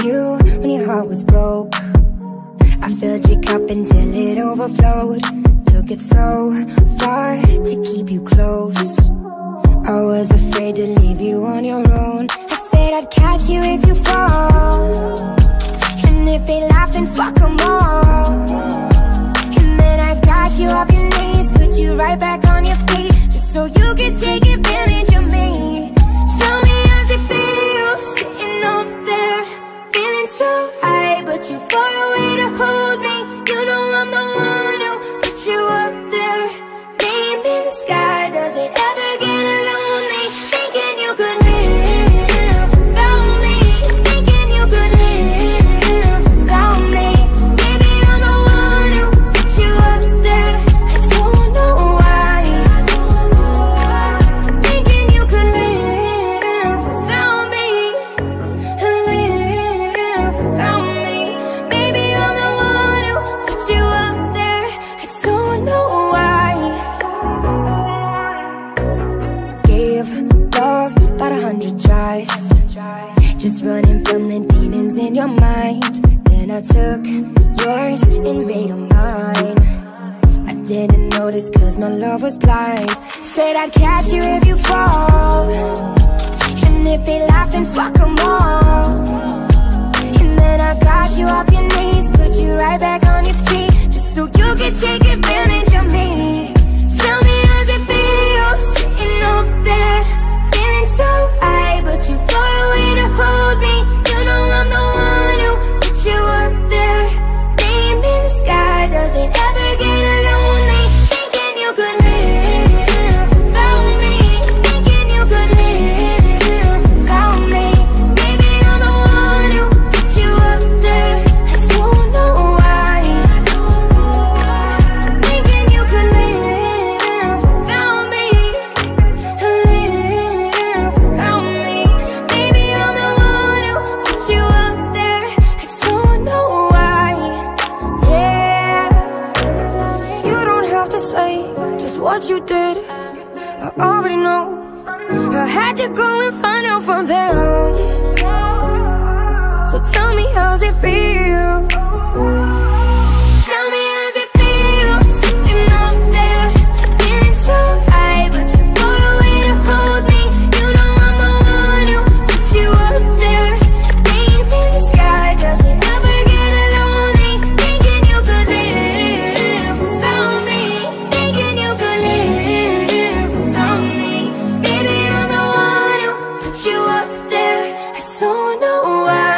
you when your heart was broke. I filled your cup until it overflowed. Took it so far to keep you close. I was afraid to leave you on your own. I said I'd catch you if you fall, and if they laugh then fuck them all. And then I got you off your knees, put you right back on your feet, just so you could take advantage of me. Tell me how's it feel, sitting up there, feeling so high, but you far away to hold me. You know I'm the one who put you up there, name in the sky. Does it ever get lonely, thinking you could live without me, thinking you could live without me? Maybe I'm the one who put you up there, I don't know why, thinking you could live without me, live without me. Maybe I'm the one who put you up there, I don't know why. Gave love about 100 tries, just running from the demons in your mind. Then I took yours and made them mine. I didn't notice cause my love was blind. Said I'd catch you if you fall, and if they laugh then fuck them all. And then I got you off your knees, put you right back on your feet, just so you could take advantage of me. Tell me how's it feel, sitting up there, feeling so high, but you far away to hold me. You know I'm the one who put you up there, name in the sky. Does it ever get lonely, thinking you could live without me, thinking you could live without me? Maybe I'm the one who put you up there, I don't know why, thinking you could live without me, live without me. Maybe I'm the one who put you up there, I don't know why. Yeah, you don't have to say just what you did, I already know. I had to go and find out from them. So tell me how's it feel, tell me how's it feel, sitting up there, feeling so high, but you far away to hold me. You know I'm the one who put you up there, name in the sky. Does it ever get lonely, thinking you could live without me, thinking you could live without me? Baby, I'm the one who put you up there, I don't know why,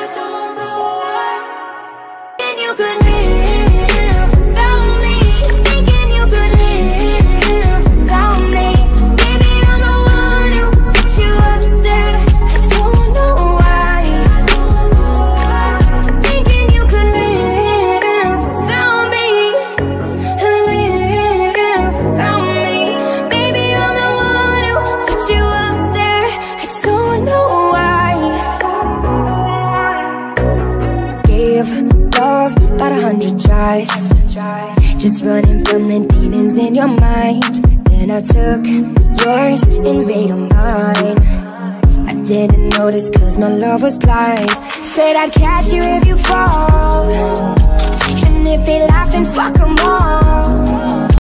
thinking you could live without me, thinking you could live without me? Baby, I'm the one who put you up there, I don't know why, thinking you could live without me, live without me? Baby, I'm the one who put you up there, I don't know why. Gave love about 100 tries, just running from the demons in your mind. Then I took yours and made them mine. I didn't notice cause my love was blind. Said I'd catch you if you fall, and if they laugh then fuck them all.